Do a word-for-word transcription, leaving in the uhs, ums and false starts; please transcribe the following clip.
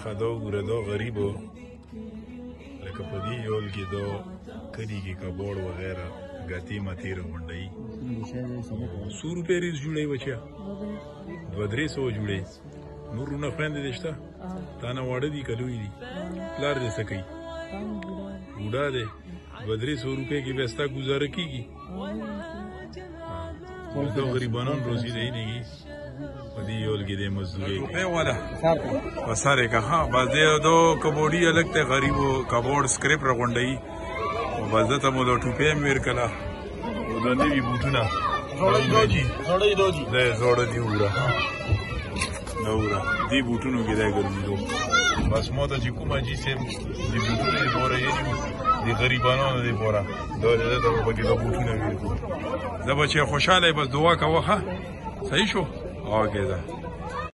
خدا وګوره دا غریبو لکه په دې یول کې دا کلي کې کبوړ وغیره ګاتې ماتې راغونډوي څو روپۍ ریز جوړوي بچیا دوه درې سوه جوړوي نور رونه خویندې دې شته تا نه واړه دي که لوی دي پلار دې څه کوي بوډا دی دوه درې سوه روپۍ کې بیا ستا ګزاره کېږي دا غریبانان روزي دی نهګي په دې یول کې دی مزدوري روپۍ والا په سر یې که ها بس دی دو کبوډي هلک دی غریبو کبوډ سکریپ راغونډوي او بس ده ته مو دا ټوپۍ مې ورکړله او دا نوي بوټونه دی زوړه دي وګوره دا وګوره دې بوټونو کې دی ګرځېدو بس ما ته چې کوم حاجي صاحب دې بوټونه دپاره یلي وو د غریبانانو دپاره دا دی ده ته به پکې دا بوټونه ویل کړو زه به چې خوشحاله یې بس دعا کوه ښه صحیح شو اوکې ده